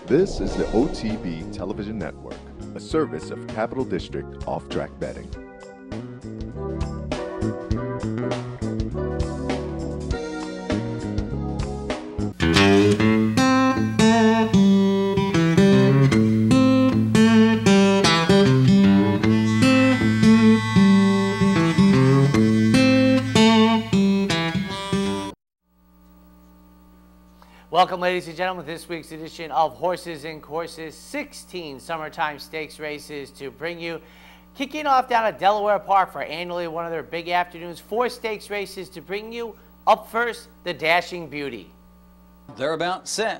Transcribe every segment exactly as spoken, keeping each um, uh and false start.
This is the O T B Television Network, a service of Capital District Off-Track Betting. Welcome, ladies and gentlemen, to this week's edition of Horses and Courses, sixteen summertime stakes races to bring you. Kicking off down at Delaware Park for annually one of their big afternoons, four stakes races to bring you. Up first, the Dashing Beauty. They're about set.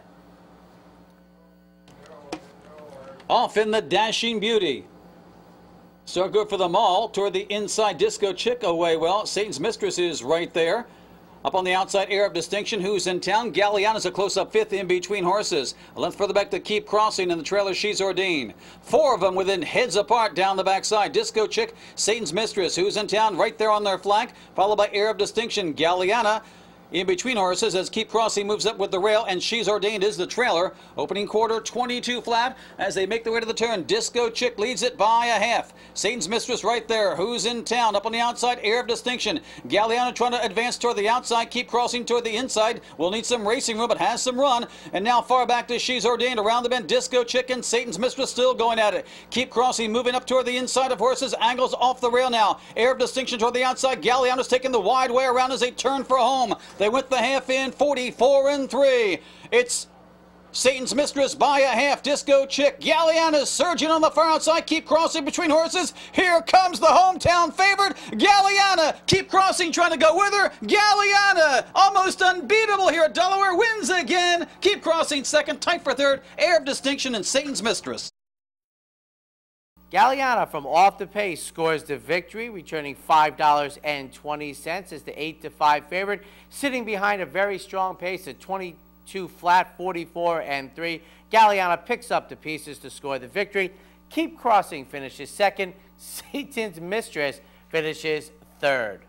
Off in the Dashing Beauty. Start good for them all. Toward the inside, Disco Chick away well. Satan's Mistress is right there. Up on the outside, Air of Distinction, Who's in Town. Galliana's a close-up fifth in between horses. A length further back to Keep Crossing, in the trailer, She's Ordained. Four of them within heads apart down the backside. Disco Chick, Satan's Mistress, Who's in Town, right there on their flank, followed by Air of Distinction. Galliana in between horses as Keep Crossing moves up with the rail, and She's Ordained is the trailer. Opening quarter, twenty-two flat as they make their way to the turn. Disco Chick leads it by a half. Satan's Mistress right there. Who's in Town? Up on the outside, Air of Distinction. Galliana trying to advance toward the outside. Keep Crossing toward the inside. Will need some racing room, but has some run. And now far back to She's Ordained. Around the bend, Disco Chick and Satan's Mistress still going at it. Keep Crossing moving up toward the inside of horses. Angles off the rail now. Air of Distinction toward the outside. Galliana's taking the wide way around as they turn for home. They went the half in, forty-four and three. It's Satan's Mistress by a half. Disco Chick. Galliana's surging on the far outside. Keep Crossing between horses. Here comes the hometown favorite, Galliana. Keep Crossing trying to go with her. Galliana, almost unbeatable here at Delaware, wins again. Keep Crossing second, tight for third. Air of Distinction and Satan's Mistress. Galliana from Off the Pace scores the victory, returning five dollars and twenty cents as the eight to five favorite, sitting behind a very strong pace at twenty-two flat, forty-four and three. Galliana picks up the pieces to score the victory. Keep Crossing finishes second. Satan's Mistress finishes third.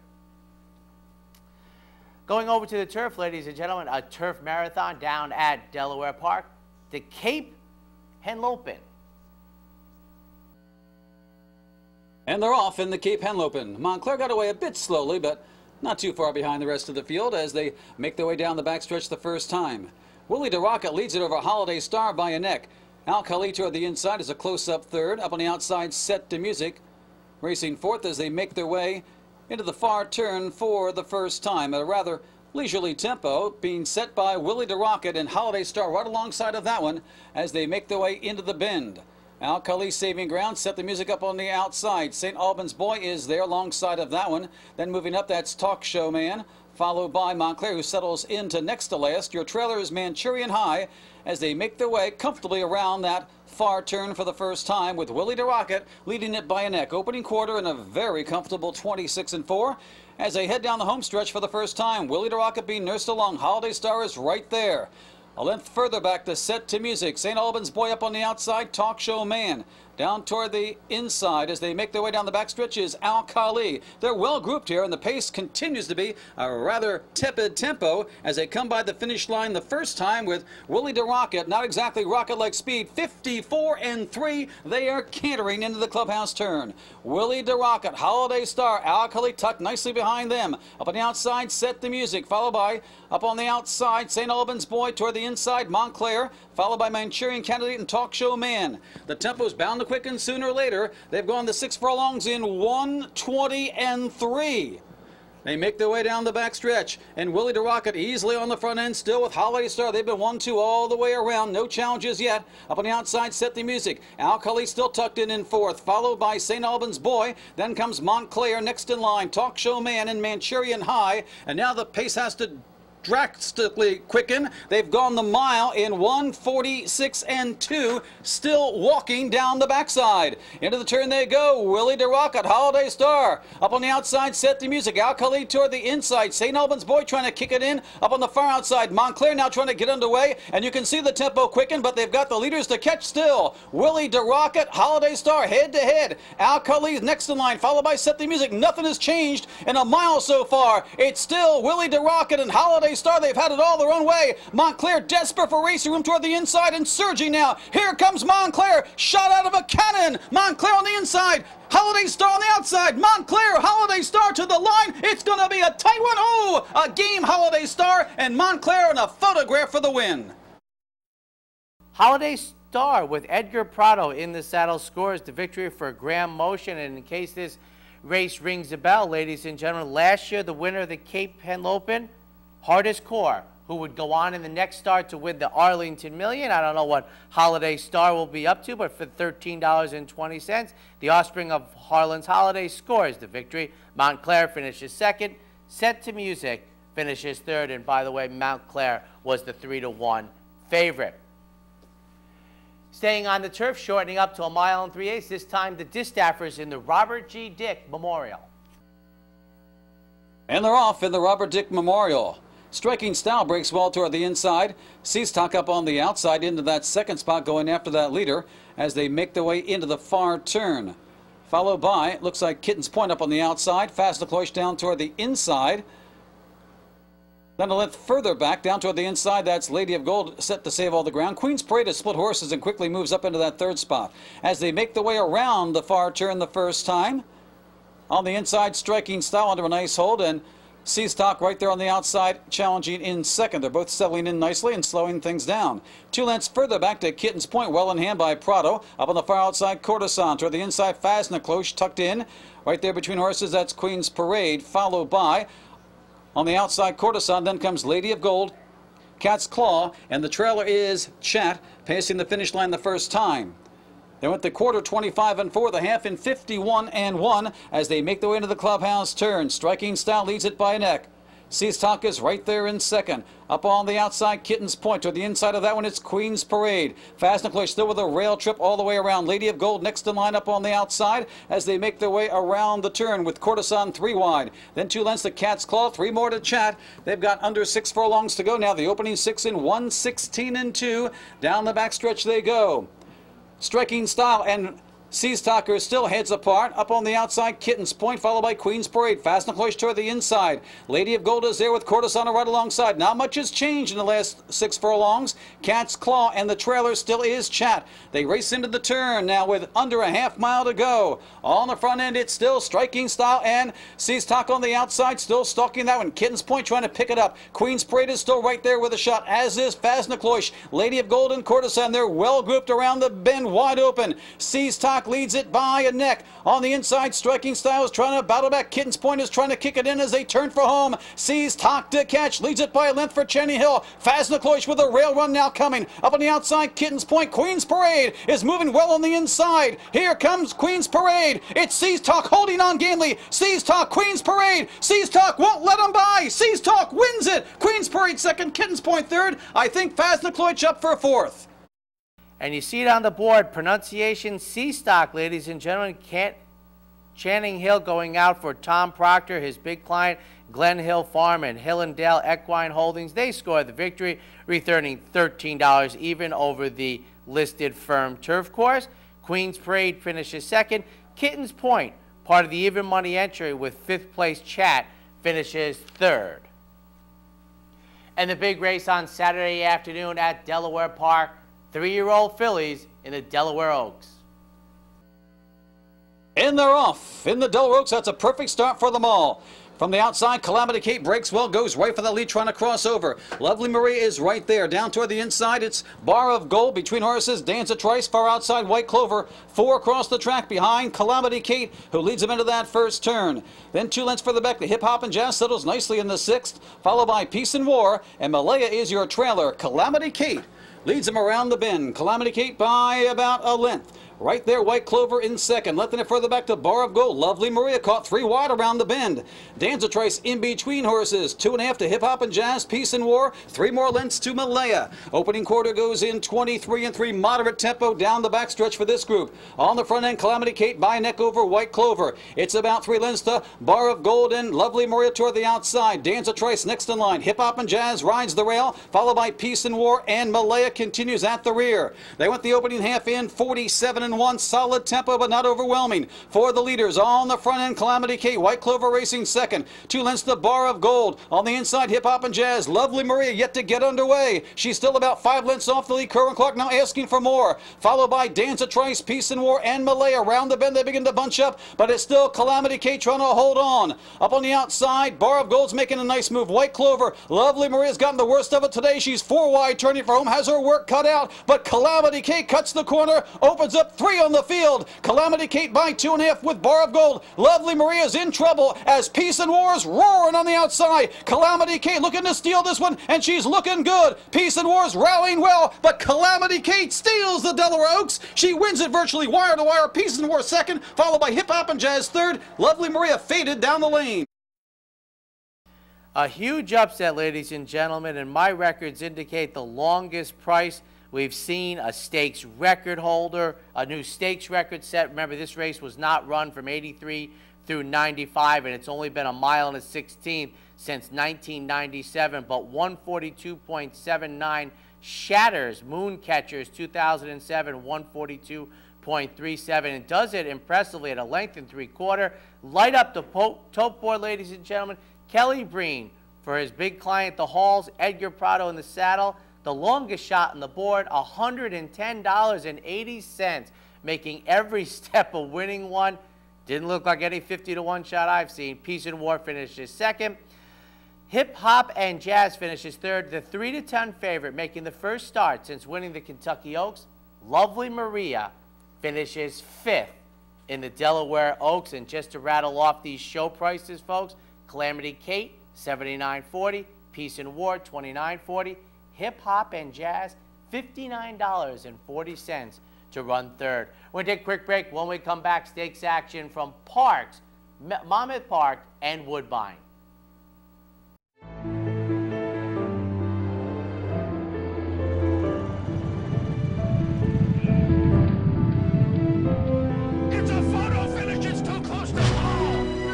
Going over to the turf, ladies and gentlemen, a turf marathon down at Delaware Park. The Cape Henlopen. And they're off in the Cape Henlopen. Montclair got away a bit slowly, but not too far behind the rest of the field as they make their way down the backstretch the first time. Willie DeRocket leads it over Holiday Star by a neck. Al Khali toward the inside is a close-up third. Up on the outside, Set to Music racing fourth as they make their way into the far turn for the first time at a rather leisurely tempo, being set by Willie DeRocket and Holiday Star right alongside of that one as they make their way into the bend. Al Khali saving ground, Set the Music up on the outside. Saint Albans Boy is there alongside of that one. Then moving up, that's Talk Show Man, followed by Montclair, who settles into next to last. Your trailer is Manchurian High as they make their way comfortably around that far turn for the first time, with Willie DeRocket leading it by a neck. Opening quarter in a very comfortable twenty-six and four. As they head down the home stretch for the first time, Willie DeRocket being nursed along. Holiday Star is right there. A length further back to Set to Music. Saint Albans Boy up on the outside. Talk Show Man down toward the inside as they make their way down the backstretch is Al Khali. They're well grouped here, and the pace continues to be a rather tepid tempo as they come by the finish line the first time with Willie DeRocket. Not exactly rocket-like speed. fifty-four and three. They are cantering into the clubhouse turn. Willie DeRocket, Holiday Star, Al Khali tucked nicely behind them. Up on the outside, Set the Music, followed by up on the outside, Saint Albans Boy toward the inside, Montclair, followed by Manchurian Candidate and Talk Show Man. The tempo's bound to quicken sooner or later. They've gone the six furlongs in one twenty and three. They make their way down the backstretch, and Willie DeRocket easily on the front end, still with Holiday Star. They've been one two all the way around. No challenges yet. Up on the outside, Set the Music. Al Khali still tucked in in fourth, followed by Saint Albans Boy. Then comes Montclair next in line. Talk Show Man and Manchurian High. And now the pace has to drastically quicken. They've gone the mile in one forty-six and two, still walking down the backside. Into the turn they go. Willie DeRocket, Holiday Star. Up on the outside, Set the Music. Al Khali toward the inside. Saint Albans Boy trying to kick it in. Up on the far outside, Montclair now trying to get underway, and you can see the tempo quicken, but they've got the leaders to catch still. Willie DeRocket, Holiday Star head to head. Al Khali's next in line, followed by Set the Music. Nothing has changed in a mile so far. It's still Willie DeRocket and Holiday Holiday Star. They've had it all their own way. Montclair desperate for racing room toward the inside and surging now. Here comes Montclair, shot out of a cannon. Montclair on the inside. Holiday Star on the outside. Montclair, Holiday Star to the line. It's going to be a tight one. Oh, a game Holiday Star and Montclair in a photograph for the win. Holiday Star with Edgar Prado in the saddle scores the victory for Graham Motion. And in case this race rings a bell, ladies and gentlemen, last year the winner of the Cape Henlopen, Hardest Core, who would go on in the next start to win the Arlington Million. I don't know what Holiday Star will be up to, but for thirteen dollars and twenty cents, the offspring of Harlan's Holiday scores the victory. Montclair finishes second. Set to Music finishes third. And by the way, Montclair was the three to one favorite. Staying on the turf, shortening up to a mile and three eighths. This time, the Distaffers in the Robert G. Dick Memorial. And they're off in the Robert Dick Memorial. Striking Style breaks well toward the inside. Seastock up on the outside into that second spot, going after that leader as they make their way into the far turn. Followed by, it looks like Kitten's Point up on the outside. Fast Lecloche down toward the inside. Then a length further back, down toward the inside, that's Lady of Gold set to save all the ground. Queen's Parade has split horses and quickly moves up into that third spot. As they make their way around the far turn the first time, on the inside, Striking Style under a nice hold, and Seastock right there on the outside, challenging in second. They're both settling in nicely and slowing things down. Two lengths further back to Kitten's Point, well in hand by Prado. Up on the far outside, Courtesan. Toward the inside, Fast Lecloche tucked in. Right there between horses, that's Queen's Parade, followed by, on the outside, Courtesan, then comes Lady of Gold, Cat's Claw, and the trailer is Chat, passing the finish line the first time. They went the quarter twenty-five and four, the half in fifty-one and one as they make their way into the clubhouse turn. Striking Style leads it by a neck. Seastock is right there in second. Up on the outside, Kitten's Point. To the inside of that one, it's Queen's Parade. Fast Lecloche still with a rail trip all the way around. Lady of Gold next in line up on the outside as they make their way around the turn with Courtesan three wide. Then two lengths to Cat's Claw, three more to Chat. They've got under six furlongs to go now. The opening six in one sixteen and two. Down the backstretch they go. Striking Style and Seastocker still heads apart. Up on the outside, Kitten's Point, followed by Queen's Parade. Fast Lecloche toward the inside. Lady of Gold is there with Courtesan right alongside. Not much has changed in the last six furlongs. Cat's Claw and the trailer still is Chat. They race into the turn now with under a half mile to go. On the front end, it's still Striking Style and Seastock on the outside, still stalking that one. Kitten's Point trying to pick it up. Queen's Parade is still right there with a shot, as is Fast Lecloche. Lady of Gold and Courtesan, they're well grouped around the bend, wide open. Seastock leads it by a neck. On the inside, Striking Style is trying to battle back. Kitten's Point is trying to kick it in as they turn for home. Seastock to catch, leads it by a length for Cheney Hill. Fast Lecloche with a rail run now coming. Up on the outside, Kitten's Point. Queen's Parade is moving well on the inside. Here comes Queen's Parade. It's Seastock holding on gamely. Seastock, Queen's Parade. Seastock won't let him by. Seastock wins it. Queen's Parade second, Kitten's Point third. I think Fast Lecloche up for fourth. And you see it on the board, pronunciation Seastock, ladies and gentlemen. Can't, Channing Hill going out for Tom Proctor, his big client, Glen Hill Farm and Hillendale Equine Holdings. They scored the victory, returning thirteen dollars even over the listed firm turf course. Queen's Parade finishes second. Kitten's Point, part of the even money entry with fifth place Chat, finishes third. And the big race on Saturday afternoon at Delaware Park. Three-year-old fillies in the Delaware Oaks. And they're off. In the Delaware Oaks, that's a perfect start for them all. From the outside, Calamity Kate breaks well, goes right for the lead, trying to cross over. Lovely Marie is right there. Down toward the inside, it's Bar of Gold. Between horses, Danza Trice, far outside, White Clover. Four across the track behind Calamity Kate, who leads them into that first turn. Then two lengths further back, the Hip Hop and Jazz settles nicely in the sixth, followed by Peace and War, and Malaya is your trailer. Calamity Kate leads them around the bend. Calamity Kate by about a length. Right there, White Clover in second. Letting it further back to Bar of Gold. Lovely Maria caught three wide around the bend. Danza Trice in between horses. Two and a half to Hip Hop and Jazz, Peace and War. Three more lengths to Malaya. Opening quarter goes in twenty-three and three. Moderate tempo down the backstretch for this group. On the front end, Calamity Kate by neck over White Clover. It's about three lengths to Bar of Gold and Lovely Maria toward the outside. Danza Trice next in line. Hip Hop and Jazz rides the rail, followed by Peace and War, and Malaya continues at the rear. They went the opening half in forty-seven and and one. Solid tempo, but not overwhelming. For the leaders on the front end, Calamity Kate, White Clover racing second. Two lengths the Bar of Gold. On the inside, Hip Hop and Jazz. Lovely Maria yet to get underway. She's still about five lengths off the lead. Kerwin Clark now asking for more. Followed by Danza Trice, Peace and War, and Malay. Around the bend, they begin to bunch up, but it's still Calamity Kate trying to hold on. Up on the outside, Bar of Gold's making a nice move. White Clover, Lovely Maria's gotten the worst of it today. She's four wide, turning for home, has her work cut out, but Calamity Kate cuts the corner, opens up three on the field. Calamity Kate by two and a half with Bar of Gold. Lovely Maria's in trouble as Peace and War's roaring on the outside. Calamity Kate looking to steal this one, and she's looking good. Peace and War's rallying well, but Calamity Kate steals the Delaware Oaks. She wins it virtually wire to wire. Peace and War second, followed by Hip Hop and Jazz third. Lovely Maria faded down the lane. A huge upset, ladies and gentlemen, and my records indicate the longest price we've seen, a stakes record holder, a new stakes record set. Remember, this race was not run from eighty-three through ninety-five, and it's only been a mile and a sixteenth since nineteen ninety-seven, but one forty-two point seven nine shatters Mooncatcher's two thousand seven one forty-two point three seven, and does it impressively at a length and three quarter. Light up the tote board, ladies and gentlemen. Kelly Breen for his big client, the Halls. Edgar Prado in the saddle. The longest shot on the board, one hundred ten dollars and eighty cents, making every step a winning one. Didn't look like any fifty to one shot I've seen. Peace and War finishes second. Hip Hop and Jazz finishes third. The three to ten favorite, making the first start since winning the Kentucky Oaks, Lovely Maria, finishes fifth in the Delaware Oaks. And just to rattle off these show prices, folks, Calamity Kate, seventy-nine forty. Peace and War, twenty-nine forty. Hip Hop and Jazz, fifty-nine dollars and forty cents to run third. We're going to take a quick break. When we come back, stakes action from Parks, Monmouth Park, and Woodbine. It's a photo finish. It's too close to ball.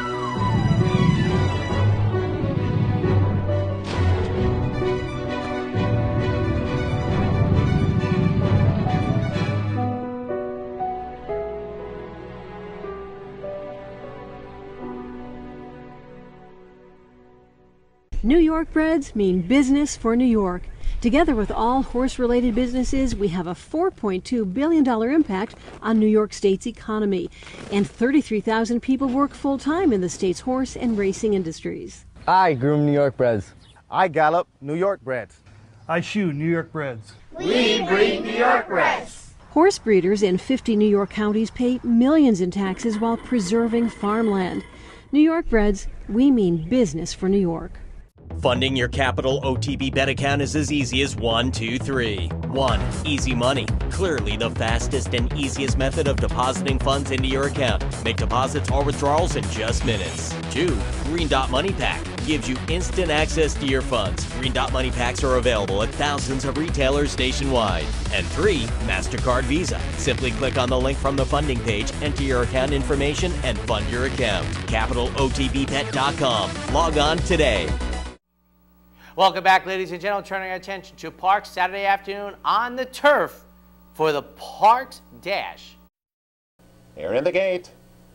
New York Breds mean business for New York. Together with all horse-related businesses, we have a four point two billion dollars impact on New York State's economy. And thirty-three thousand people work full-time in the state's horse and racing industries. I groom New York Breds. I gallop New York Breds. I shoe New York Breds. We breed New York Breds. Horse breeders in fifty New York counties pay millions in taxes while preserving farmland. New York Breds, we mean business for New York. Funding your Capital O T B bet account is as easy as one, two, three. One, Easy Money. Clearly the fastest and easiest method of depositing funds into your account. Make deposits or withdrawals in just minutes. Two, Green Dot Money Pack. Gives you instant access to your funds. Green Dot Money Packs are available at thousands of retailers nationwide. And three, MasterCard Visa. Simply click on the link from the funding page, enter your account information, and fund your account. Capital O T B bet dot com. Log on today. Welcome back, ladies and gentlemen. Turning our attention to Parks Saturday afternoon on the turf for the Parks Dash. They're in the gate.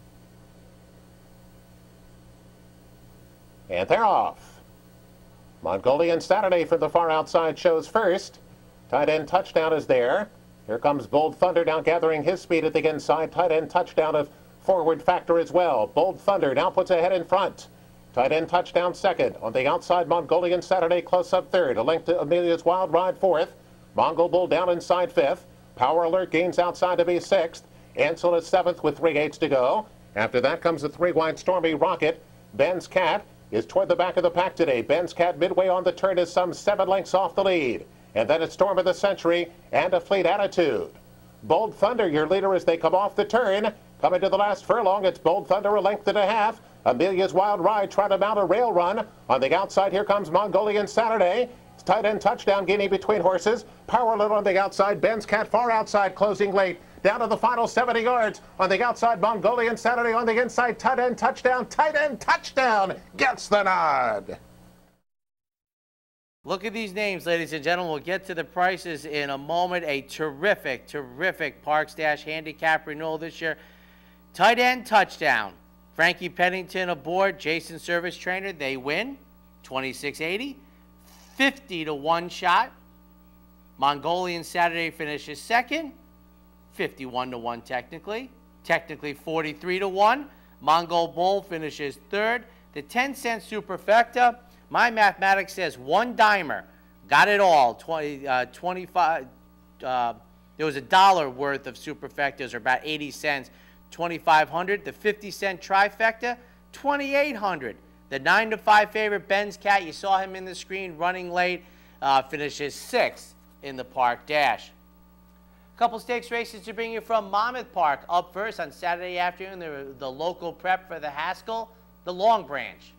And they're off. Mongolian Saturday for the far outside shows first. Tight end Touchdown is there. Here comes Bold Thunder now gathering his speed at the inside. Tight end Touchdown of forward factor as well. Bold Thunder now puts ahead in front. Tight end Touchdown second. On the outside, Mongolian Saturday close up third. A length to Amelia's Wild Ride fourth. Mongol Bull down inside fifth. Power Alert gains outside to be sixth. Ansel is seventh with three eighths to go. After that comes the three wide Stormy Rocket. Ben's Cat is toward the back of the pack today. Ben's Cat midway on the turn is some seven lengths off the lead. And then it's Storm of the Century and A Fleet Attitude. Bold Thunder, your leader as they come off the turn. Coming to the last furlong, it's Bold Thunder a length and a half. Amelia's Wild Ride trying to mount a rail run. On the outside, here comes Mongolian Saturday. It's Tight end Touchdown gaining between horses. Power Little on the outside. Ben's Cat far outside, closing late. Down to the final seventy yards. On the outside, Mongolian Saturday. On the inside, Tight end Touchdown. Tight end Touchdown gets the nod. Look at these names, ladies and gentlemen. We'll get to the prices in a moment. A terrific, terrific Parx Dash handicap renewal this year. Tight end touchdown. Frankie Pennington aboard. Jason Service Trainer. They win. twenty-six eighty. fifty to one shot. Mongolian Saturday finishes second. fifty-one to one technically. Technically forty-three to one. Mongol Bull finishes third. The ten cent Superfecta. My mathematics says one dimer got it all. twenty, uh, twenty-five. Uh, there was a dollar worth of superfectas, or about eighty cents. twenty-five hundred. The fifty cent trifecta, twenty-eight hundred. The nine to five favorite Ben's Cat, you saw him in the screen running late, uh, finishes sixth in the Park Dash. A couple stakes races to bring you from Monmouth Park. Up first on Saturday afternoon, the, the local prep for the Haskell, the Long Branch.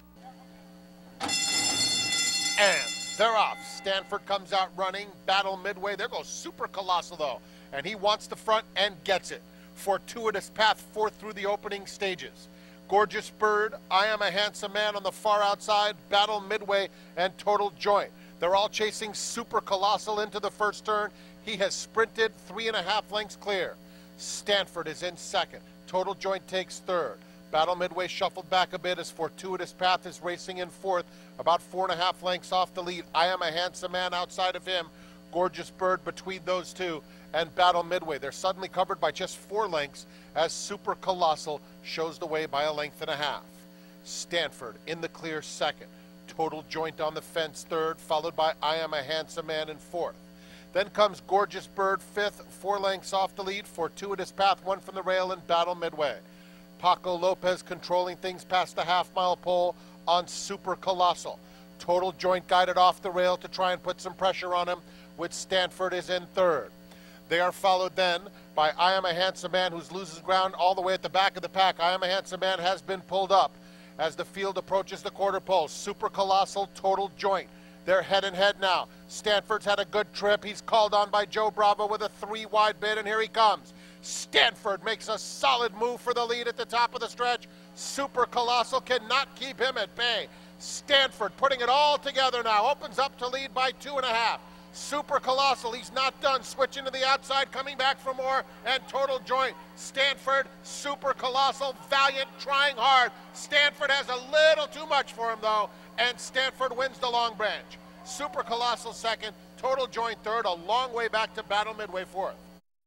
And they're off. Stanford comes out running. Battle Midway. There goes Super Colossal, though. And he wants the front and gets it. Fortuitous Path fourth through the opening stages. Gorgeous Bird, I Am a Handsome Man on the far outside. Battle Midway and Total Joint. They're all chasing Super Colossal into the first turn. He has sprinted three and a half lengths clear. Stanford is in second. Total Joint takes third. Battle Midway shuffled back a bit as Fortuitous Path is racing in fourth, about four and a half lengths off the lead. I Am a Handsome Man outside of him. Gorgeous Bird between those two, and Battle Midway. They're suddenly covered by just four lengths as Super Colossal shows the way by a length and a half. Stanford in the clear second. Total Joint on the fence third, followed by I Am a Handsome Man in fourth. Then comes Gorgeous Bird fifth, four lengths off the lead. Fortuitous Path, one from the rail, and Battle Midway. Paco Lopez controlling things past the half-mile pole on Super Colossal. Total Joint guided off the rail to try and put some pressure on him, which Stanford is in third. They are followed then by I Am a Handsome Man, who's loses ground all the way at the back of the pack. I Am a Handsome Man has been pulled up as the field approaches the quarter pole. Super Colossal, Total Joint. They're head and head now. Stanford's had a good trip. He's called on by Joe Bravo with a three-wide bid, and here he comes. Stanford makes a solid move for the lead at the top of the stretch. Super Colossal cannot keep him at bay. Stanford putting it all together now. Opens up to lead by two and a half. Super Colossal, he's not done. Switching to the outside, coming back for more, and Total Joint. Stanford, Super Colossal, Valiant, trying hard. Stanford has a little too much for him, though, and Stanford wins the Long Branch. Super Colossal second, Total Joint third, a long way back to Battle Midway fourth.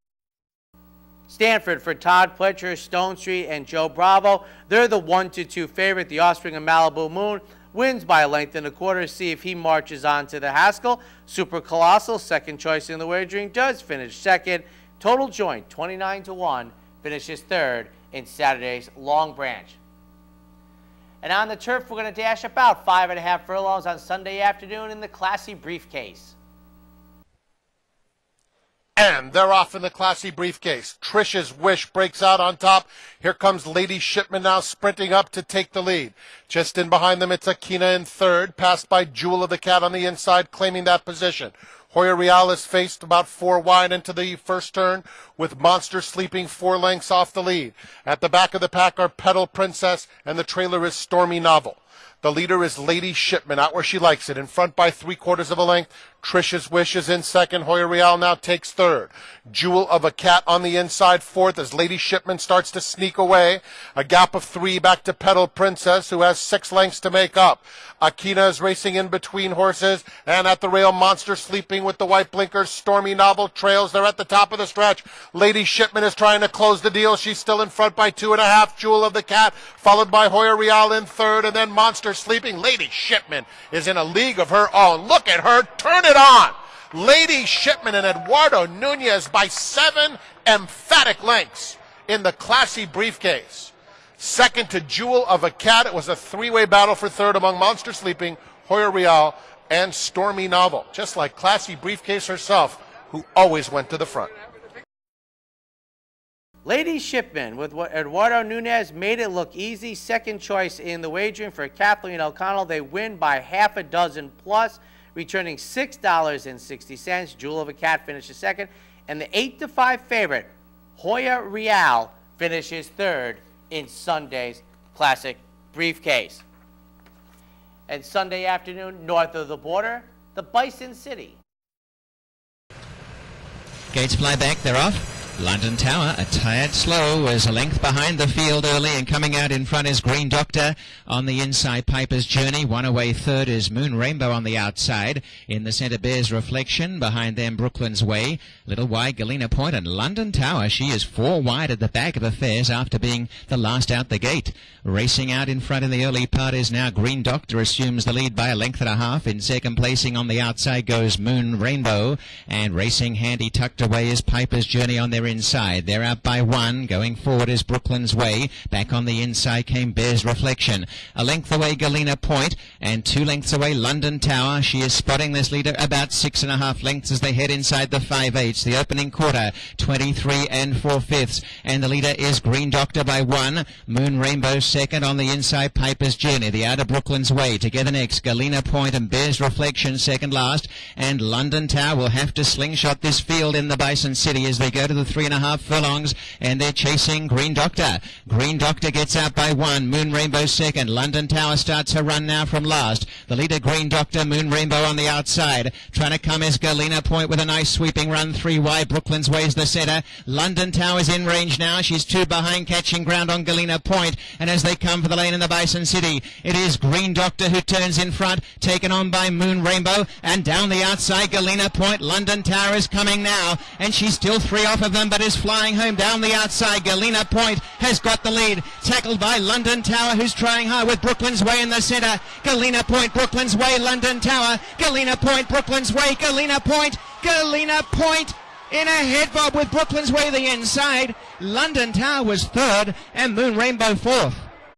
Stanford for Todd Pletcher, Stone Street, and Joe Bravo. They're the one to two favorite. The Offspring of Malibu Moon wins by a length and a quarter. See if he marches on to the Haskell. Super Colossal, second choice in the wagering, does finish second. Total Joint, twenty-nine to one, finishes third in Saturday's Long Branch. And on the turf, we're going to dash about five and a half furlongs on Sunday afternoon in the Classy Briefcase. And they're off in the Classy Briefcase. Trish's Wish breaks out on top. Here comes Lady Shipman now sprinting up to take the lead. Just in behind them, it's Akina in third, passed by Jewel of the Cat on the inside, claiming that position. Hoya Real is faced about four wide into the first turn, with Monster Sleeping four lengths off the lead. At the back of the pack are Petal Princess, and the trailer is Stormy Novel. The leader is Lady Shipman, out where she likes it, in front by three quarters of a length. Trish's Wish is in second. Hoya Real now takes third. Jewel of a Cat on the inside fourth as Lady Shipman starts to sneak away. A gap of three back to Petal Princess, who has six lengths to make up. Akina is racing in between horses, and at the rail, Monster Sleeping with the white blinkers. Stormy Novel trails. They're at the top of the stretch. Lady Shipman is trying to close the deal. She's still in front by two and a half. Jewel of the Cat, followed by Hoya Real in third, and then Monster Sleeping. Lady Shipman is in a league of her own. Look at her turn it on. Lady Shipman and Eduardo Nunez by seven emphatic lengths in the Classy Briefcase. Second to Jewel of a Cat. It was a three-way battle for third among Monster Sleeping, Hoya Real, and Stormy Novel. Just like Classy Briefcase herself, who always went to the front. Lady Shipman with what Eduardo Nunez made it look easy. Second choice in the wagering for Kathleen O'Connell. They win by half a dozen plus, returning six dollars and sixty cents. Jewel of a Cat finishes second. And the eight to five favorite, Hoya Real, finishes third in Sunday's Classic Briefcase. And Sunday afternoon, north of the border, the Bison City. Gates fly back, they're off. London Tower, a tired slow, was a length behind the field early, and coming out in front is Green Doctor on the inside. Piper's Journey, one away third is Moon Rainbow on the outside. In the centre, Bear's Reflection. Behind them, Brooklyn's Way. Little wide, Galena Point, and London Tower. She is four wide at the back of affairs after being the last out the gate. Racing out in front in the early part is now Green Doctor, assumes the lead by a length and a half. In second placing on the outside goes Moon Rainbow, and racing handy tucked away is Piper's Journey on their inside. They're out by one. Going forward is Brooklyn's Way. Back on the inside came Bear's Reflection. A length away Galena Point, and two lengths away London Tower. She is spotting this leader about six and a half lengths as they head inside the five eighths. The opening quarter, twenty-three and four fifths, and the leader is Green Doctor by one. Moon Rainbow second. On the inside, Piper's Journey. The outer Brooklyn's Way. Together next, Galena Point and Bear's Reflection second last, and London Tower will have to slingshot this field in the Bison City as they go to the three and a half furlongs, and they're chasing Green Doctor. Green Doctor gets out by one. Moon Rainbow second. London Tower starts her run now from last. The leader, Green Doctor. Moon Rainbow on the outside. Trying to come is Galena Point with a nice sweeping run. Three wide. Brooklyn's Way's the centre. London Tower's in range now. She's two behind, catching ground on Galena Point. And as they come for the lane in the Bison City, it is Green Doctor who turns in front, taken on by Moon Rainbow. And down the outside, Galena Point. London Tower is coming now, and she's still three off of them, but is flying home down the outside. Galena Point has got the lead, tackled by London Tower, who's trying hard with Brooklyn's Way in the centre. Galena Point, Brooklyn's Way, London Tower. Galena Point, Brooklyn's Way, Galena Point, Galena Point in a head bob with Brooklyn's Way the inside. London Tower was third, and Moon Rainbow fourth.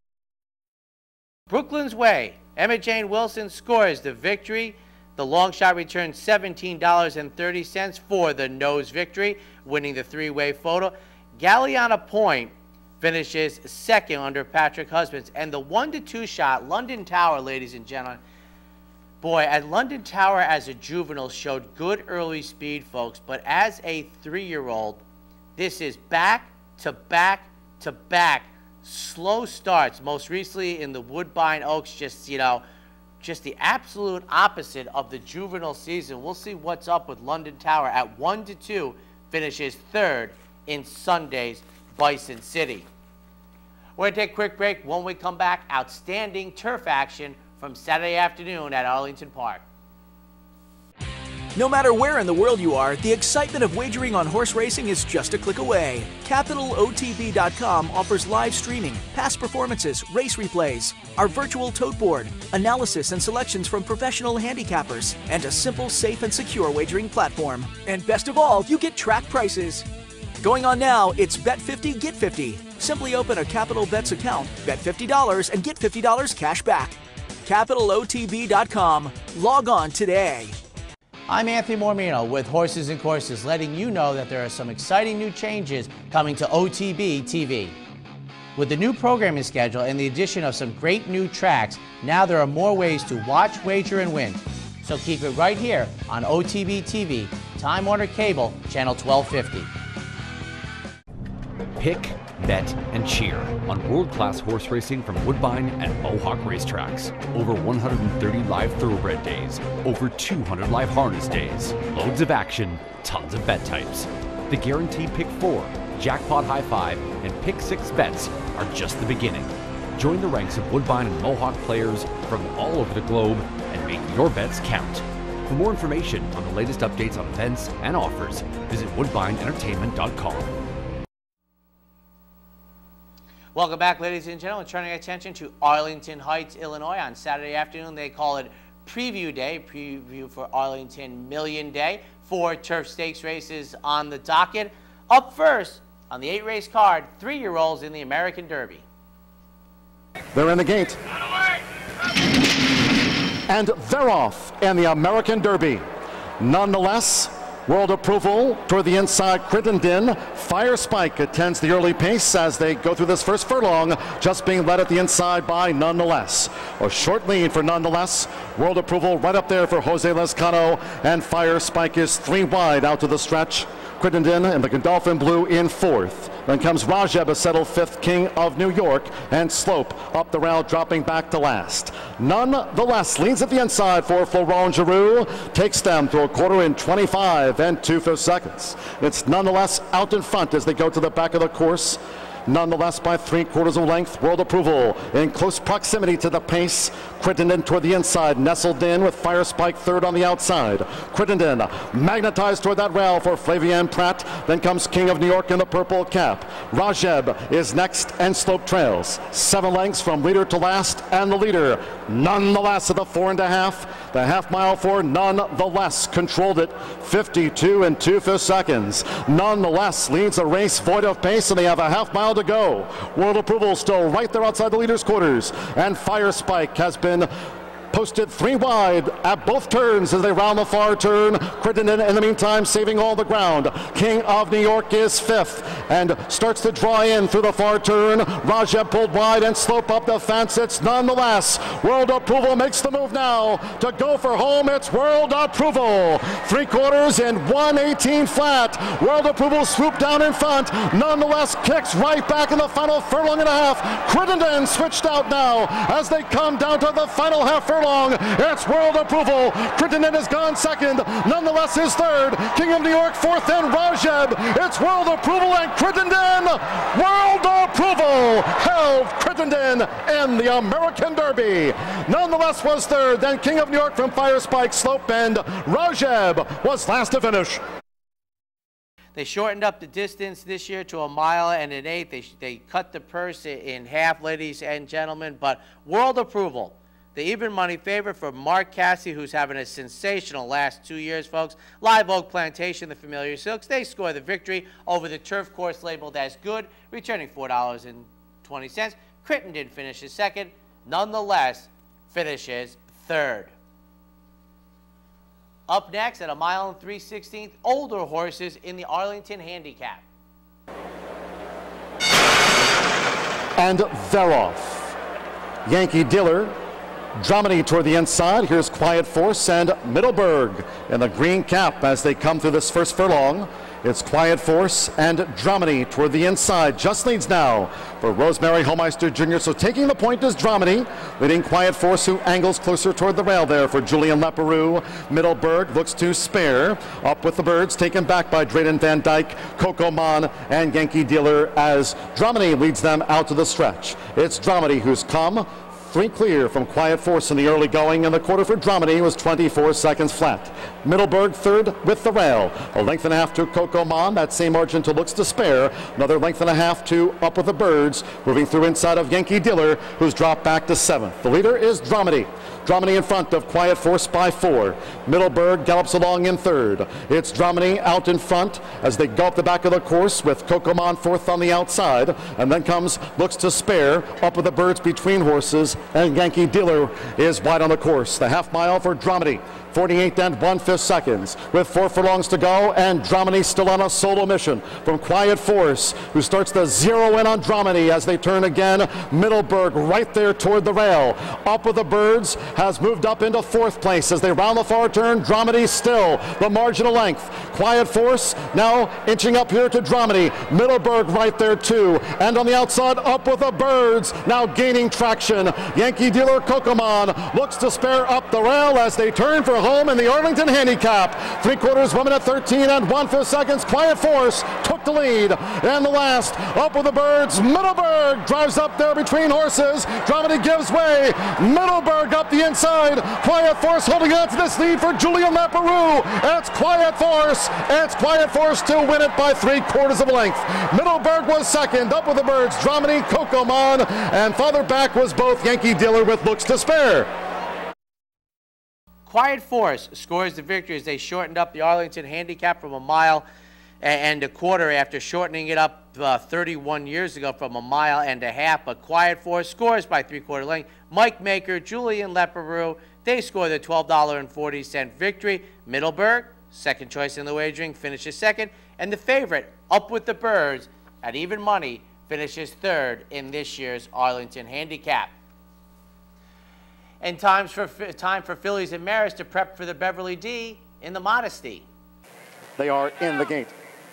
Brooklyn's Way. Emma Jane Wilson scores the victory. The long shot returns seventeen dollars and thirty cents for the nose victory, winning the three-way photo. Galliana Point finishes second under Patrick Husbands. And the one to two shot, London Tower, ladies and gentlemen. Boy, at London Tower as a juvenile showed good early speed, folks. But as a three-year-old, this is back to back to back. Slow starts, most recently in the Woodbine Oaks, just, you know, just the absolute opposite of the juvenile season. We'll see what's up with London Tower at one to two, finishes third in Sunday's Bison City. We're going to take a quick break. When we come back, outstanding turf action from Saturday afternoon at Arlington Park. No matter where in the world you are, the excitement of wagering on horse racing is just a click away. Capital O T B dot com offers live streaming, past performances, race replays, our virtual tote board, analysis and selections from professional handicappers, and a simple, safe, and secure wagering platform. And best of all, you get track prices. Going on now, it's Bet fifty, Get fifty. Simply open a Capital Bets account, bet fifty dollars, and get fifty dollars cash back. Capital O T B dot com. Log on today. I'm Anthony Mormino with Horses and Courses, letting you know that there are some exciting new changes coming to O T B T V. With the new programming schedule and the addition of some great new tracks, now there are more ways to watch, wager, and win. So keep it right here on O T B T V, Time Warner Cable, Channel twelve fifty. Pick, bet, and cheer on world-class horse racing from Woodbine and Mohawk racetracks. Over one hundred thirty live thoroughbred days, over two hundred live harness days, loads of action, tons of bet types. The guaranteed pick four, jackpot high five, and pick six bets are just the beginning. Join the ranks of Woodbine and Mohawk players from all over the globe and make your bets count. For more information on the latest updates on events and offers, visit woodbine entertainment dot com. Welcome back, ladies and gentlemen. Turning attention to Arlington Heights, Illinois. On Saturday afternoon, they call it Preview Day, preview for Arlington Million Day. Four turf stakes races on the docket. Up first, on the eight-race card, three-year-olds in the American Derby. They're in the gate. And they're off in the American Derby. Nonetheless, World Approval toward the inside, Crittenden. Fire Spike attends the early pace as they go through this first furlong, just being led at the inside by Nonetheless. A short lead for Nonetheless. World Approval right up there for Jose Lescano, and Fire Spike is three wide out to the stretch. Crittenden in the Godolphin Blue in fourth. Then comes Rajeb, a settled fifth, King of New York, and Slope up the rail, dropping back to last. Nonetheless, leads at the inside for Florent Giroux, takes them to a quarter in twenty-five and two-fifths seconds. It's Nonetheless out in front as they go to the back of the course. Nonetheless, by three quarters of a length, World Approval in close proximity to the pace. Crittenden toward the inside, nestled in with Fire Spike third on the outside. Crittenden magnetized toward that rail for Flavien Prat. Then comes King of New York in the purple cap. Rajeb is next and Slope trails. Seven lengths from leader to last, and the leader, Nonetheless, at the four and a half. The half mile for Nonetheless controlled it, fifty-two and two-fifths seconds. Nonetheless leads a race void of pace, and they have a half mile to go. World Approval still right there outside the leader's quarters, and Fire Spike has been posted three wide at both turns as they round the far turn. Crittenden in the meantime saving all the ground. King of New York is fifth and starts to draw in through the far turn. Rajeb pulled wide and Slope up the fence. It's Nonetheless. World Approval makes the move now to go for home. It's World Approval. Three quarters in one eighteen flat. World Approval swooped down in front. Nonetheless kicks right back in the final furlong and a half. Crittenden switched out now as they come down to the final half furlong. It's World Approval. Crittenden has gone second. Nonetheless is third. King of New York fourth, and Rajeb. It's World Approval and Crittenden. World Approval held Crittenden in the American Derby. Nonetheless was third. Then King of New York from Fire Spike, Slope, and Rajeb was last to finish. They shortened up the distance this year to a mile and an eighth. They, they cut the purse in half, ladies and gentlemen. But World Approval, the even money favorite for Mark Cassidy, who's having a sensational last two years, folks. Live Oak Plantation, the Familiar Silks, they score the victory over the turf course labeled as good, returning four dollars and twenty cents. Crittenden finishes second. Nonetheless finishes third. Up next at a mile and three sixteenths, older horses in the Arlington Handicap. And they're off. Yankee Dealer, Dramedy toward the inside. Here's Quiet Force and Middleburg in the green cap as they come through this first furlong. It's Quiet Force and Dramedy toward the inside. Just leads now for Rosemary Homeister Junior So taking the point is Dramedy, leading Quiet Force, who angles closer toward the rail there for Julian Leparoux. Middleburg looks to spare. Up with the birds, taken back by Drayden Van Dyke, Coco Mon, and Yankee Dealer as Dramedy leads them out to the stretch. It's Dramedy who's come three clear from Quiet Force in the early going, and the quarter for Dramedy was twenty-four seconds flat. Middleburg third with the rail. A length and a half to Coco Mon. That same margin to Looks to Spare. Another length and a half to Up with the Birds. Moving through inside of Yankee Dealer, who's dropped back to seventh. The leader is Dramedy. Dramedy in front of Quiet Force by four. Middleburg gallops along in third. It's Dramedy out in front as they go up the back of the course with Coco Mon fourth on the outside. And then comes Looks to Spare. Up with the Birds between horses. And Yankee Dealer is wide on the course. The half mile for Dramedy. forty-eight and one-fifth seconds with four furlongs to go, and Dramedy still on a solo mission from Quiet Force, who starts to zero in on Dramedy as they turn again. Middleburg right there toward the rail. Up with the Birds has moved up into fourth place as they round the far turn. Dramedy still the marginal length. Quiet Force now inching up here to Dramedy. Middleburg right there too, and on the outside Up with the Birds now gaining traction. Yankee Dealer Coco Mon Looks to Spare up the rail as they turn for home in the Arlington Handicap. Three quarters, one minute thirteen and one-fifth seconds. Quiet Force took the lead. And the last, Up with the Birds. Middleburg drives up there between horses. Dramedy gives way. Middleburg up the inside. Quiet Force holding on to this lead for Julian Leparoux. It's Quiet Force. It's Quiet Force to win it by three quarters of a length. Middleburg was second. Up with the Birds, Dramedy, Coco Mon, and farther back was both Yankee Dealer with Looks to Spare. Quiet Force scores the victory as they shortened up the Arlington Handicap from a mile and a quarter after shortening it up uh, thirty-one years ago from a mile and a half. But Quiet Force scores by three-quarter length. Mike Maker, Julian Leparoux, they score the twelve dollars and forty cents victory. Middleburg, second choice in the wagering, finishes second. And the favorite, Up with the Birds, at even money, finishes third in this year's Arlington Handicap. And times for, time for Fillies and Mares to prep for the Beverly D in the Modesty. They are in the gate.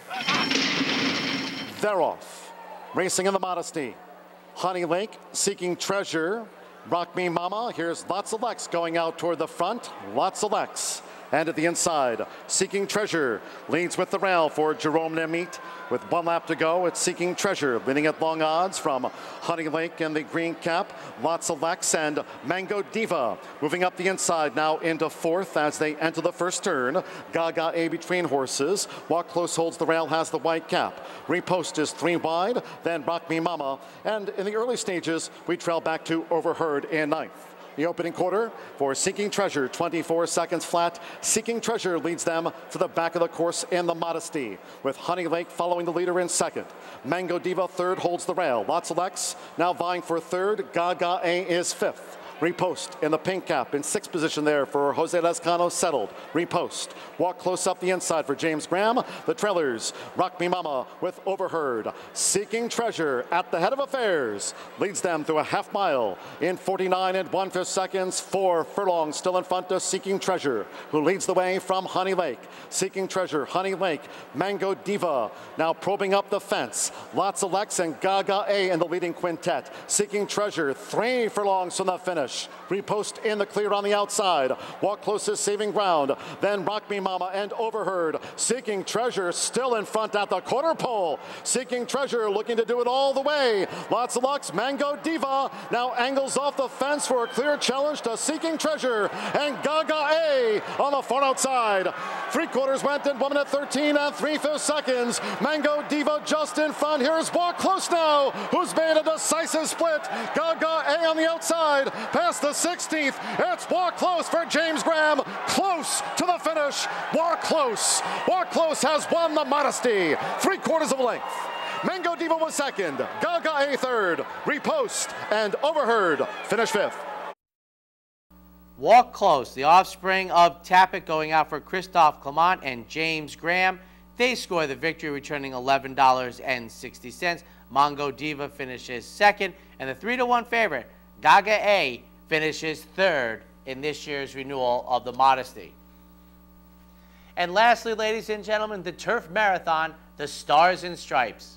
They're off. Racing in the Modesty. Honey Lake seeking treasure. Rock Me Mama. Here's Lots of Lex going out toward the front. Lots of Lex. And at the inside, Seeking Treasure leads with the rail for Jerome Nemit. With one lap to go, it's Seeking Treasure leading at long odds from Honey Lake and the green cap. Lots of Lex and Mango Diva moving up the inside now into fourth as they enter the first turn. Gaga A between horses. Walk Close holds the rail, has the white cap. Repost is three wide, then Rock Me Mama. And in the early stages, we trail back to Overheard in ninth. The opening quarter for Seeking Treasure, twenty-four seconds flat. Seeking Treasure leads them to the back of the course in the Modesty, with Honey Lake following the leader in second. Mango Diva third holds the rail. Lots of Lex now vying for third. Gaga A is fifth. Repost in the pink cap in sixth position there for Jose Lescano, settled. Repost. Walk Close up the inside for James Graham. The trailers, Rock Me Mama with Overheard. Seeking Treasure at the head of affairs leads them through a half mile in forty-nine and one-fifth seconds. Four furlongs still in front of Seeking Treasure, who leads the way from Honey Lake. Seeking Treasure, Honey Lake, Mango Diva now probing up the fence. Lots of Lex and Gaga A in the leading quintet. Seeking Treasure, three furlongs from the finish. Repost in the clear on the outside. Walk Close is saving ground. Then Rock Me Mama and Overheard. Seeking Treasure still in front at the quarter pole. Seeking Treasure looking to do it all the way. Lots of Lux. Mango Diva now angles off the fence for a clear challenge to Seeking Treasure. And Gaga A on the far outside. Three quarters went in one minute thirteen and three-fifths seconds. Mango Diva just in front. Here's Walk Close now, who's made a decisive split. Gaga A on the outside. Past the sixteenth, it's Walk Close for James Graham. Close to the finish. Walk Close. Walk Close has won the Modesty. Three quarters of a length. Mango Diva was second. Gaga A third. Repost and Overheard finish fifth. Walk Close, the offspring of Tappet, going out for Christophe Clement and James Graham. They score the victory, returning eleven dollars and sixty cents. Mango Diva finishes second, and the three to one favorite, Gaga A, finishes third in this year's renewal of the Modesty. And lastly, ladies and gentlemen, the Turf Marathon, the Stars and Stripes.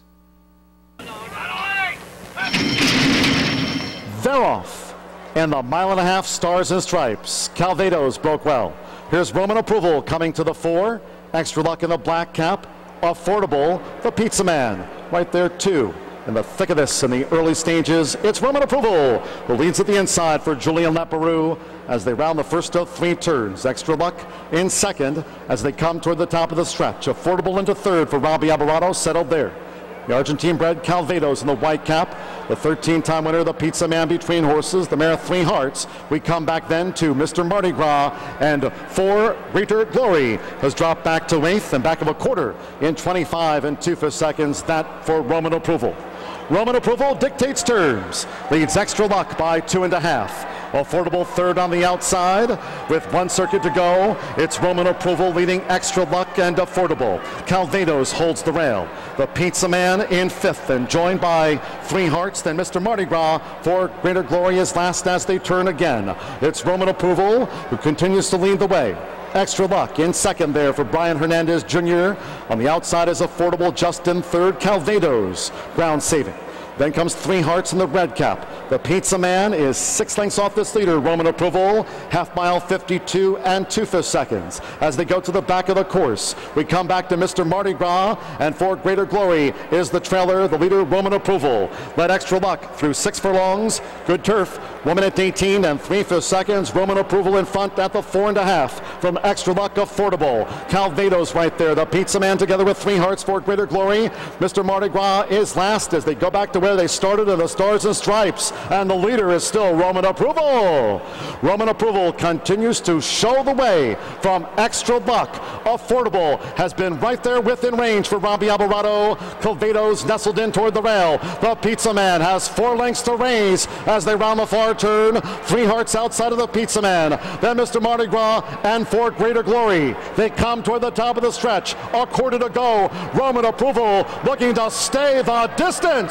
They're off. And the mile and a half Stars and Stripes. Calvados broke well. Here's Roman Approval coming to the fore. Extra Luck in the black cap. Affordable, the Pizza Man. Right there, too. In the thick of this, in the early stages, it's Roman Approval who leads at the inside for Julian Leparoux as they round the first of three turns. Extra Luck in second as they come toward the top of the stretch. Affordable into third for Robbie Alvarado, settled there. The Argentine-bred Calvados in the white cap. The thirteen-time winner, the Pizza Man between horses. The mare Three Hearts. We come back then to Mister Mardi Gras. And four, Greater Glory has dropped back to eighth and back of a quarter in twenty-five and two-fifths seconds. That for Roman Approval. Roman Approval dictates terms. Leads Extra Luck by two and a half. Affordable third on the outside. With one circuit to go, it's Roman Approval leading Extra Luck and Affordable. Calvados holds the rail. The Pizza Man in fifth and joined by Three Hearts. Then Mister Mardi Gras for Greater Glory is last as they turn again. It's Roman Approval who continues to lead the way. Extra Luck in second there for Brian Hernandez Junior On the outside is Affordable just in third. Calvados ground saving. Then comes Three Hearts in the red cap. The Pizza Man is six lengths off this leader, Roman Approval. Half mile fifty-two and two-fifths seconds. As they go to the back of the course, we come back to Mister Mardi Gras, and for Greater Glory is the trailer, the leader, Roman Approval. Led Extra Luck through six furlongs. Good turf. One minute eighteen and three-fifths seconds. Roman Approval in front at the four and a half from Extra Luck. Affordable. Calvados right there. The Pizza Man together with Three Hearts for Greater Glory. Mister Mardi Gras is last as they go back to where they started in the Stars and Stripes, and the leader is still Roman Approval. Roman Approval continues to show the way from Extra Luck. Affordable has been right there within range for Robbie Alvarado. Calvados nestled in toward the rail. The Pizza Man has four lengths to raise as they round the far turn. Three Hearts outside of the Pizza Man. Then Mister Mardi Gras and for Greater Glory. They come toward the top of the stretch. A quarter to go. Roman Approval looking to stay the distance.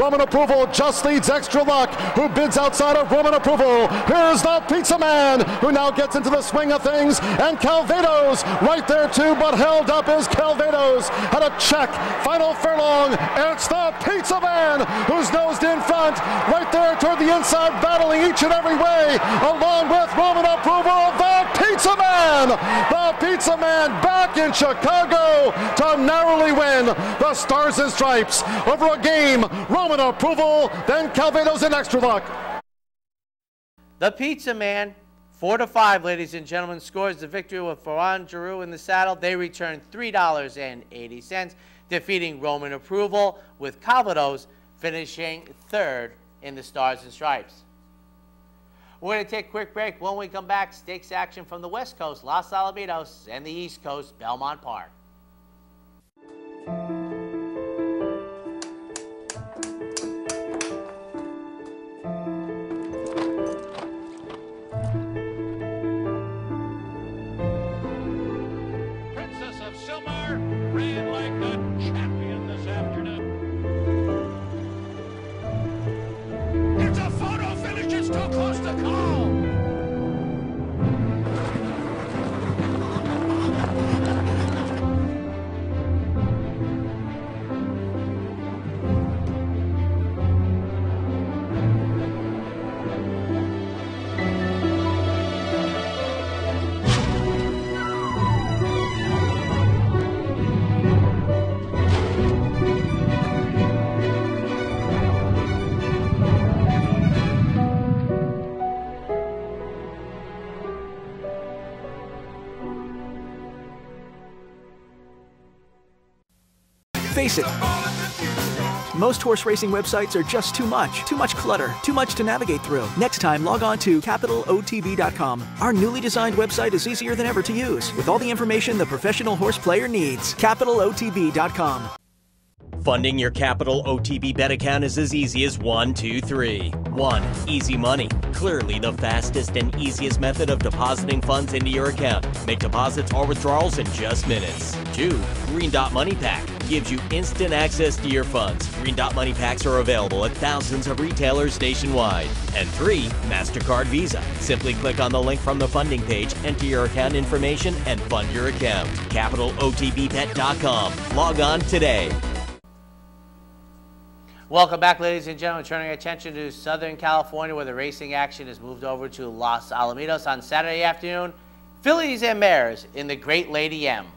Roman Approval just leads Extra Luck, who bids outside of Roman Approval. Here's the Pizza Man, who now gets into the swing of things, and Calvados right there too, but held up is Calvados at a check. Final furlong, it's the Pizza Man, who's nosed in front, right there toward the inside, battling each and every way, along with Roman Approval, the Pizza Man! The Pizza Man back in Chicago to narrowly win the Stars and Stripes over a game. Roman Approval, then Calvados and Extra Luck. The Pizza Man, four to five, ladies and gentlemen, scores the victory with Ferran Giroux in the saddle. They return three dollars and eighty cents, defeating Roman Approval, with Calvados finishing third in the Stars and Stripes. We're going to take a quick break. When we come back, stakes action from the West Coast, Los Alamitos, and the East Coast, Belmont Park. Princess of Silmar ran like the champion this afternoon. It's a photo finish. It's too close to call. Face it, most horse racing websites are just too much. Too much clutter, too much to navigate through. Next time, log on to capital O T B dot com. Our newly designed website is easier than ever to use, with all the information the professional horse player needs. capital O T B dot com. Funding your Capital O T B bet account is as easy as one, two, three. One, easy money. Clearly the fastest and easiest method of depositing funds into your account. Make deposits or withdrawals in just minutes. Two, Green Dot Money Pack. Gives you instant access to your funds. Green Dot Money Packs are available at thousands of retailers nationwide. And three, MasterCard Visa. Simply click on the link from the funding page, enter your account information, and fund your account. capital O T B bet dot com. Log on today. Welcome back, ladies and gentlemen. Turning our attention to Southern California, where the racing action is moved over to Los Alamitos on Saturday afternoon. Fillies and mares in the Great Lady M.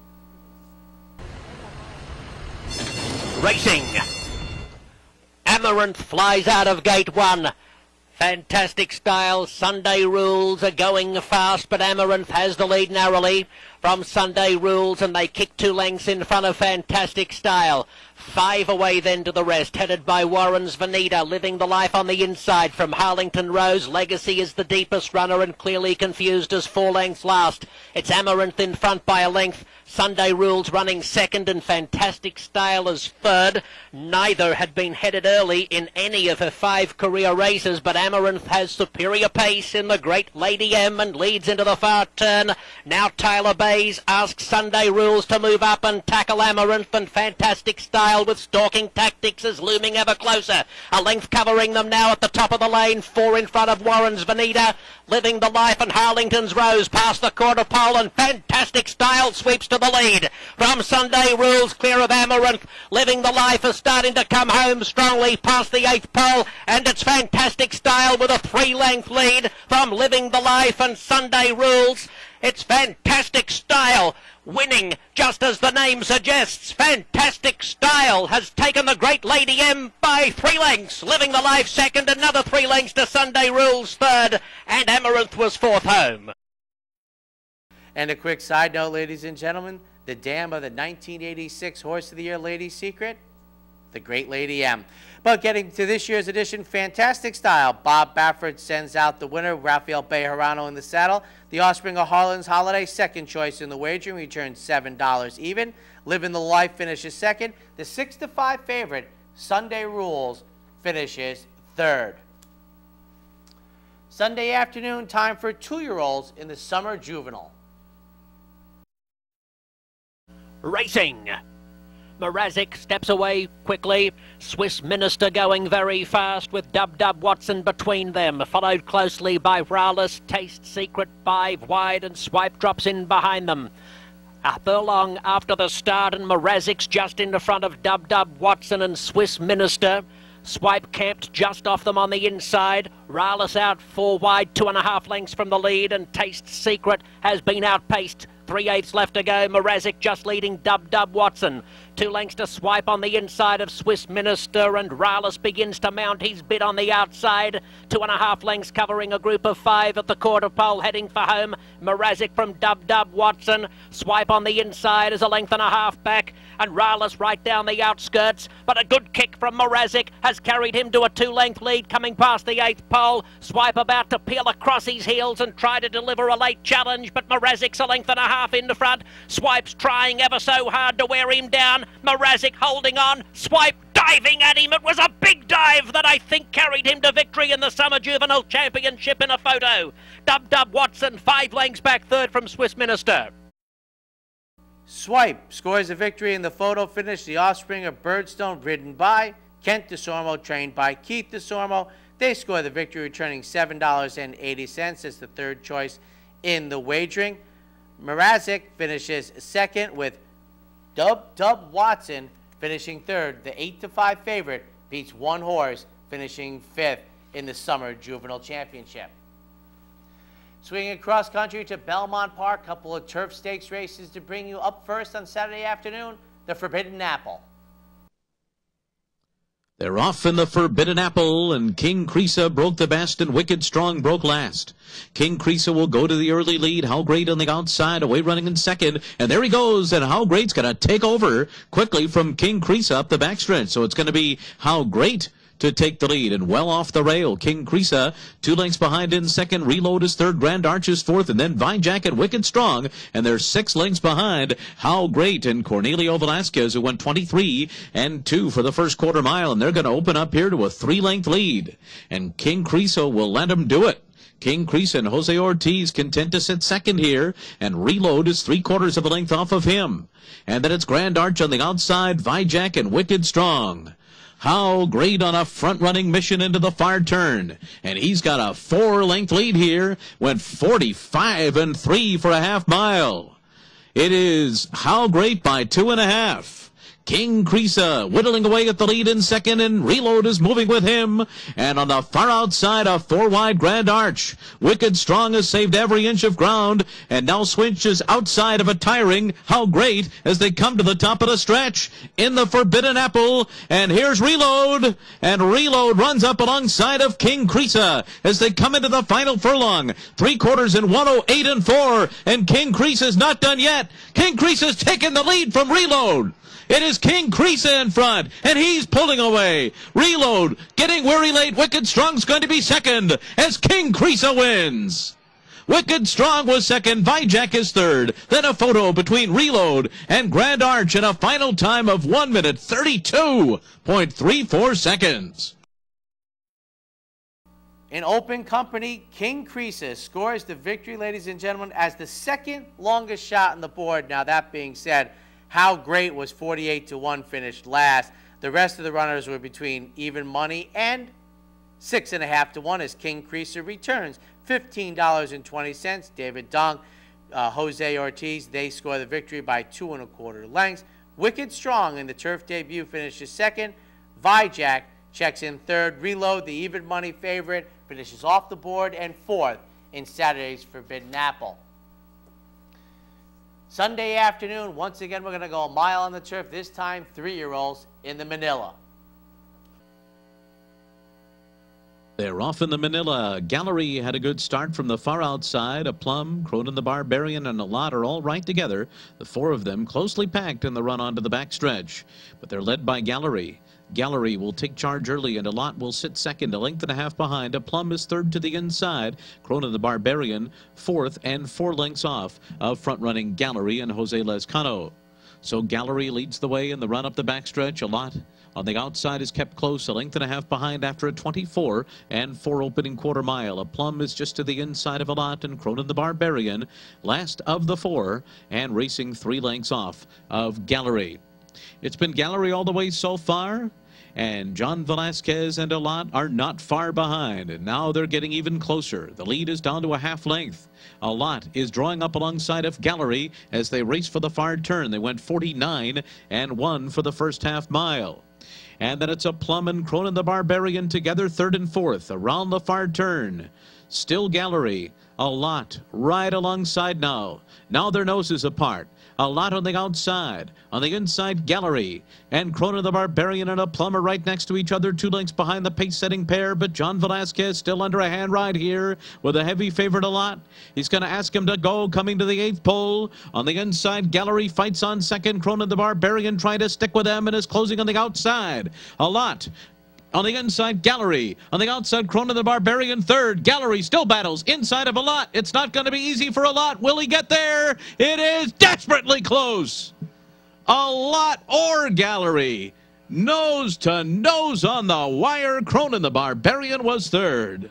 Racing. Amaranth flies out of gate one. Fantastic Style, Sunday Rules are going fast, but Amaranth has the lead narrowly from Sunday Rules, and they kick two lengths in front of Fantastic Style. Five away then to the rest, headed by Warren's Vanita, living the life on the inside from Harlington Rose. Legacy is the deepest runner and clearly confused as four lengths last. It's Amaranth in front by a length. Sunday Rules running second and Fantastic Style as third. Neither had been headed early in any of her five career races, but Amaranth has superior pace in the Great Lady M and leads into the far turn. Now Tyler Bays asks Sunday Rules to move up and tackle Amaranth, and Fantastic Style with stalking tactics is looming ever closer. A length covering them now at the top of the lane, four in front of Warren's Vanita. Living the Life and Harlington's Rose past the quarter pole, and Fantastic Style sweeps to the lead. From Sunday Rules, clear of Amaranth. Living the Life is starting to come home strongly past the eighth pole, and it's Fantastic Style with a three-length lead from Living the Life and Sunday Rules. It's Fantastic Style winning, just as the name suggests. Fantastic Style has taken the Great Lady M by three lengths. Living the Life second, another three lengths to Sunday Rules third, and Amaranth was fourth home. And a quick side note, ladies and gentlemen, the dam of the nineteen eighty-six Horse of the Year Lady Secret, the Great Lady M. But getting to this year's edition, Fantastic Style. Bob Baffert sends out the winner, Rafael Bejarano in the saddle. The offspring of Harlan's Holiday, second choice in the wagering, returns seven dollars even. Living the Life finishes second. The six to five favorite, Sunday Rules, finishes third. Sunday afternoon, time for two-year-olds in the Summer Juvenile. Racing. Mrazek steps away quickly. Swiss Minister going very fast with Dub Dub Watson between them. Followed closely by Rallis, Taste Secret five wide, and Swipe drops in behind them. A furlong after the start, and Mrazek's just in the front of Dub Dub Watson and Swiss Minister. Swipe camped just off them on the inside. Rallis out four wide, two and a half lengths from the lead, and Taste Secret has been outpaced. Three eighths left to go. Mrazek just leading Dub Dub Watson. Two lengths to Swipe on the inside of Swiss Minister, and Rallis begins to mount his bid on the outside. Two and a half lengths covering a group of five at the quarter pole, heading for home. Mrazek from Dub Dub Watson. Swipe on the inside is a length and a half back, and Rallis right down the outskirts. But a good kick from Mrazek has carried him to a two-length lead coming past the eighth pole. Swipe about to peel across his heels and try to deliver a late challenge, but Mrazek's a length and a half in the front. Swipe's trying ever so hard to wear him down. Mrazek holding on. Swipe diving at him. It was a big dive that I think carried him to victory in the Summer Juvenile Championship in a photo. Dub Dub Watson five lengths back, third from Swiss Minister. Swipe scores a victory in the photo finish. The offspring of Birdstone, ridden by Kent DeSormo, trained by Keith DeSormo. They score the victory, returning seven dollars and eighty cents as the third choice in the wagering. Mrazek finishes second, with Dub Dub Watson finishing third. The eight to five favorite beats one horse, finishing fifth in the Summer Juvenile Championship. Swinging across country to Belmont Park, a couple of turf stakes races to bring you. Up first on Saturday afternoon, the Forbidden Apple. They're off in the Forbidden Apple, and King Creesa broke the best and Wicked Strong broke last. King Creesa will go to the early lead. How Great on the outside, away running in second. And there he goes, and How Great's going to take over quickly from King Creesa up the backstretch. So it's going to be How Great to take the lead, and well off the rail. King Creesa, two lengths behind in second. Reload is third. Grand Arch is fourth, and then Vine Jacket, Wicked Strong, and they're six lengths behind How Great and Cornelio Velasquez, who went twenty-three and two for the first quarter mile, and they're going to open up here to a three-length lead, and King Creesa will let him do it. King Creesa and Jose Ortiz content to sit second here, and Reload is three-quarters of a length off of him. And then it's Grand Arch on the outside, Vijak and Wicked Strong. How Great on a front-running mission into the far turn, and he's got a four-length lead here, went forty-five and three for a half mile. It is How Great by two and a half. King Creesa whittling away at the lead in second, and Reload is moving with him. And on the far outside, a four-wide Grand Arch. Wicked Strong has saved every inch of ground, and now switches outside of a tiring How Great as they come to the top of the stretch in the Forbidden Apple. And here's Reload, and Reload runs up alongside of King Creesa as they come into the final furlong. Three quarters in one oh eight and four, and King Creesa's not done yet. King Creesa's taken the lead from Reload. It is King Creesa in front, and he's pulling away. Reload getting weary late. Wicked Strong's going to be second as King Creesa wins. Wicked Strong was second. Vijak is third. Then a photo between Reload and Grand Arch in a final time of one minute thirty-two point three four seconds. In open company, King Creesa scores the victory, ladies and gentlemen, as the second longest shot on the board. Now, that being said, How Great was forty-eight to one, finished last. The rest of the runners were between even money and six and a half to one as King Creesa returns fifteen dollars and twenty cents. David Dunk, uh, Jose Ortiz, they score the victory by two and a quarter lengths. Wicked Strong in the turf debut finishes second. Vijak checks in third. Reload, the even money favorite, finishes off the board and fourth in Saturday's Forbidden Apple. Sunday afternoon, once again, we're going to go a mile on the turf, this time three-year-olds in the Manila. They're off in the Manila. Gallery had a good start from the far outside. A Plum, Cronin the Barbarian, and a Lot are all right together. The four of them closely packed in the run onto the backstretch. But they're led by Gallery. Gallery will take charge early, and a Lot will sit second, a length and a half behind. A Plum is third to the inside. Cronin the Barbarian fourth, and four lengths off of front-running Gallery and Jose Lezcano. So Gallery leads the way in the run up the backstretch. A Lot on the outside is kept close, a length and a half behind after a twenty-four and four opening quarter mile. A Plum is just to the inside of A Lot, and Cronin the Barbarian last of the four and racing three lengths off of Gallery. It's been Gallery all the way so far, and John Velasquez and Alot are not far behind, and now they're getting even closer. The lead is down to a half length. Alot is drawing up alongside of Gallery as they race for the far turn. They went forty-nine and one for the first half mile. And then it's a Plum and Cronin the Barbarian together, third and fourth, around the far turn. Still Gallery, Alot right alongside now. Now their noses apart. Alot on the outside. On the inside, Gallery. And Cronin the Barbarian and a Plumber right next to each other, two lengths behind the pace-setting pair. But John Velasquez still under a hand ride here with a heavy favorite Alot. He's going to ask him to go, coming to the eighth pole. On the inside, Gallery fights on second. Cronin the Barbarian trying to stick with them and is closing on the outside. Alot. On the inside, Gallery. On the outside, Cronin the Barbarian third. Gallery still battles inside of Alot. It's not going to be easy for Alot. Will he get there? It is desperately close. Alot or Gallery. Nose to nose on the wire. Cronin the Barbarian was third.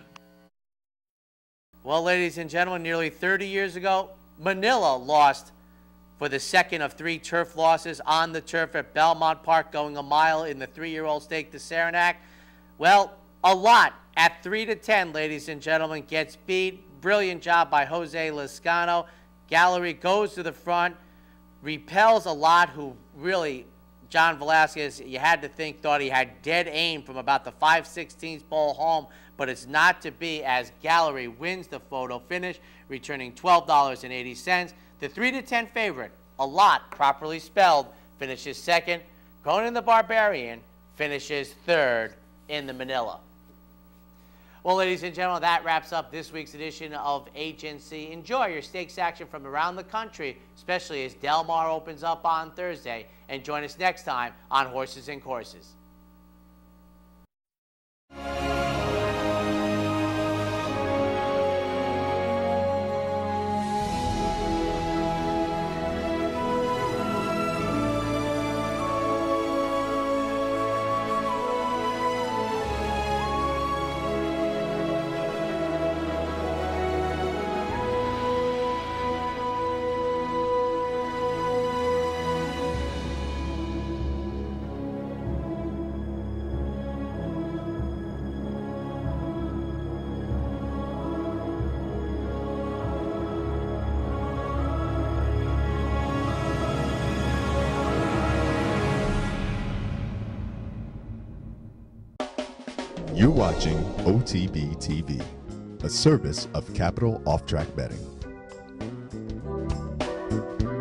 Well, ladies and gentlemen, nearly thirty years ago, Manila lost for the second of three turf losses on the turf at Belmont Park, going a mile in the three-year-old stake to Saranac. Well, Alot at three to ten, ladies and gentlemen, gets beat. Brilliant job by Jose Lezcano. Gallery goes to the front, repels Alot, who really, John Velasquez, you had to think, thought he had dead aim from about the five sixteenths pole home, but it's not to be, as Gallery wins the photo finish, returning twelve dollars and eighty cents. The three to ten favorite, Alot, properly spelled, finishes second. Cronin the Barbarian finishes third in the Manila. Well, ladies and gentlemen, that wraps up this week's edition of H N C. Enjoy your stakes action from around the country, especially as Del Mar opens up on Thursday. And join us next time on Horses and Courses. You're watching O T B T V, a service of Capital Off Track Betting.